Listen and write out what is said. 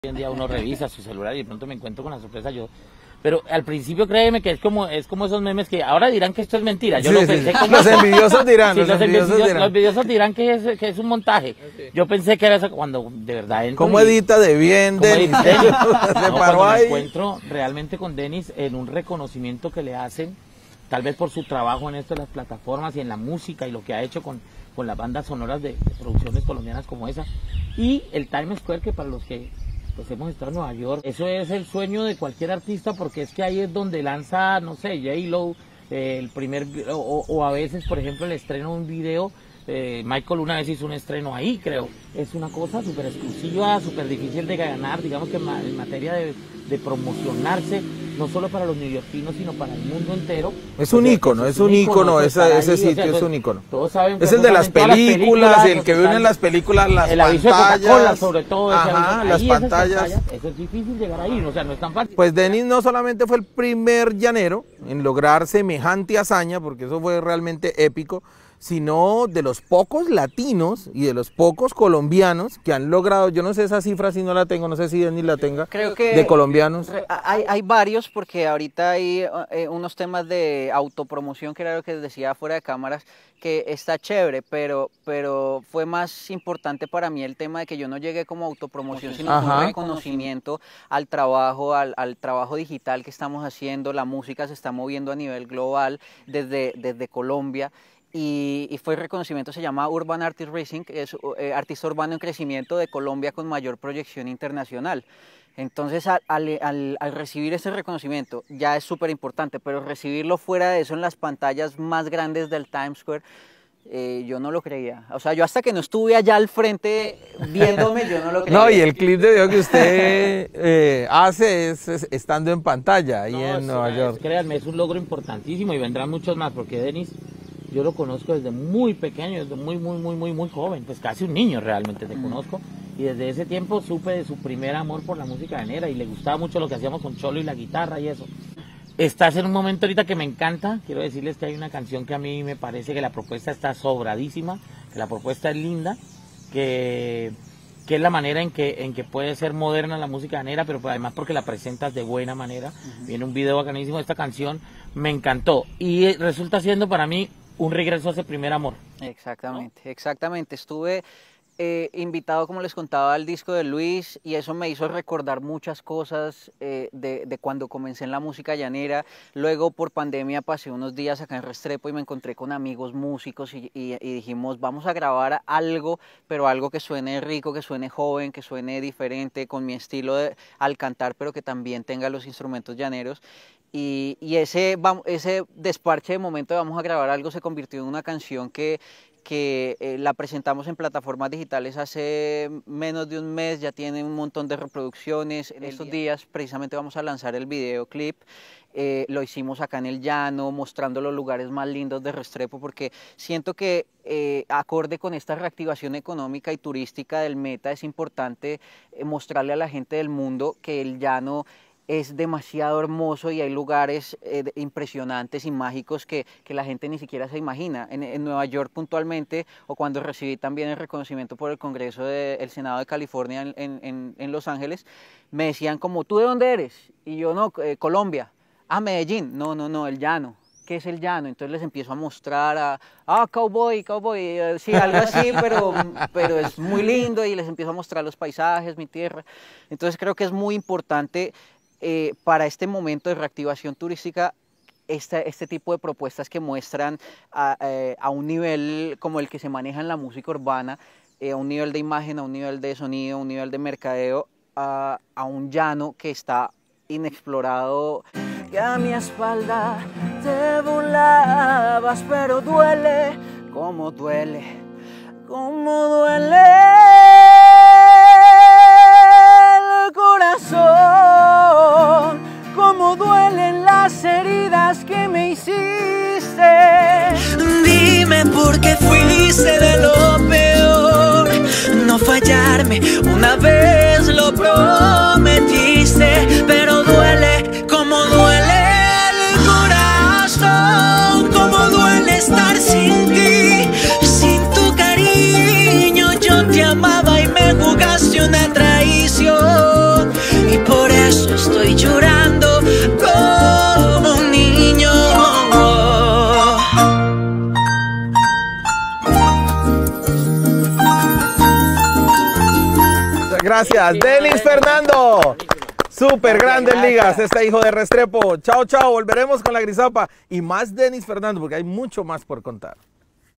Hoy en día uno revisa su celular y de pronto me encuentro con la sorpresa yo. Pero al principio créeme que es como esos memes que ahora dirán que esto es mentira. Yo sí, lo pensé como... Los envidiosos dirán, sí, los envidiosos dirán que es un montaje. Okay. Yo pensé que era eso cuando de verdad entro. ¿Cómo edita de bien Denis? No, cuando me encuentro realmente con Denis en un reconocimiento que le hacen, tal vez por su trabajo en esto de las plataformas y en la música y lo que ha hecho con las bandas sonoras de producciones colombianas como esa. Y el Times Square, que para los que pues hemos estado en Nueva York, eso es el sueño de cualquier artista, porque es que ahí es donde lanza, no sé, J-Lo, el primer, o a veces, por ejemplo, el estreno de un video. Michael una vez hizo un estreno ahí, creo. Es una cosa súper exclusiva, súper difícil de ganar, digamos que en materia de promocionarse, no solo para los neoyorquinos, sino para el mundo entero. Es un ícono, ese sitio es un ícono. Todos saben que es el de las películas, el que vio en las películas, las el aviso pantallas. De Coca-Cola, sobre todo. Ajá, las pantallas. Eso es difícil llegar ahí, o sea, no es tan fácil. Pues Denis no solamente fue el primer llanero en lograr semejante hazaña, porque eso fue realmente épico, sino de los pocos latinos y de los pocos colombianos que han logrado, yo no sé esa cifra si no la tengo, no sé si Denis la tenga, creo que de colombianos. Hay varios, porque ahorita hay unos temas de autopromoción, que era lo que decía fuera de cámaras, que está chévere, pero fue más importante para mí el tema de que yo no llegué como autopromoción, sino como un reconocimiento al trabajo, al trabajo digital que estamos haciendo. La música se está moviendo a nivel global desde Colombia. Y fue el reconocimiento, se llama Urban Artist Rising, que es artista urbano en crecimiento de Colombia con mayor proyección internacional. Entonces al recibir ese reconocimiento ya es súper importante, pero recibirlo fuera de eso en las pantallas más grandes del Times Square, yo no lo creía. O sea, yo hasta que no estuve allá al frente viéndome, yo no lo creía. No, y el clip de video que usted hace es estando en pantalla ahí en Nueva York. Créanme, es un logro importantísimo y vendrán muchos más, porque Denis, yo lo conozco desde muy pequeño, desde muy joven, pues casi un niño realmente te conozco. Y desde ese tiempo supe de su primer amor por la música llanera y le gustaba mucho lo que hacíamos con Cholo y la guitarra y eso. Estás en un momento ahorita que me encanta, quiero decirles que hay una canción que a mí me parece que la propuesta está sobradísima, que la propuesta es linda, que es la manera en que puede ser moderna la música llanera, pero además porque la presentas de buena manera. Viene un video bacanísimo de esta canción, me encantó y resulta siendo para mí un regreso a ese primer amor. Exactamente, ¿no? Exactamente. Estuve invitado, como les contaba, al disco de Luis, y eso me hizo recordar muchas cosas de cuando comencé en la música llanera. Luego, por pandemia, pasé unos días acá en Restrepo y me encontré con amigos músicos y dijimos, vamos a grabar algo, pero algo que suene rico, que suene joven, que suene diferente, con mi estilo al cantar, pero que también tenga los instrumentos llaneros. Y ese desparche de momento de vamos a grabar algo se convirtió en una canción que la presentamos en plataformas digitales hace menos de un mes, ya tiene un montón de reproducciones. En estos días precisamente vamos a lanzar el videoclip. Lo hicimos acá en el llano, mostrando los lugares más lindos de Restrepo, porque siento que acorde con esta reactivación económica y turística del Meta es importante mostrarle a la gente del mundo que el llano es demasiado hermoso y hay lugares impresionantes y mágicos que la gente ni siquiera se imagina. En Nueva York puntualmente, o cuando recibí también el reconocimiento por el Congreso del Senado de California en Los Ángeles, me decían como, ¿tú de dónde eres? Y yo, no, Colombia. Ah, Medellín. No, el llano. ¿Qué es el llano? Entonces les empiezo a mostrar cowboy, sí, algo así, pero es muy lindo, y les empiezo a mostrar los paisajes, mi tierra. Entonces creo que es muy importante para este momento de reactivación turística este tipo de propuestas que muestran a un nivel como el que se maneja en la música urbana, a un nivel de imagen, a un nivel de sonido, a un nivel de mercadeo, a un llano que está inexplorado. Que a mi espalda te burlabas, pero duele, como duele, como duele el corazón, como duelen las heridas que me hiciste. Dime por qué fuiste de lo peor, no fallarme, una vez lo prometiste, pero duele como duele el corazón, como duele estar sin ti, sin tu cariño. Yo te amaba y estoy llorando como un niño. Gracias, Denis Fernando. Súper grandes ligas, este hijo de Restrepo. Chao, chao, volveremos con la Grisapa y más Denis Fernando porque hay mucho más por contar.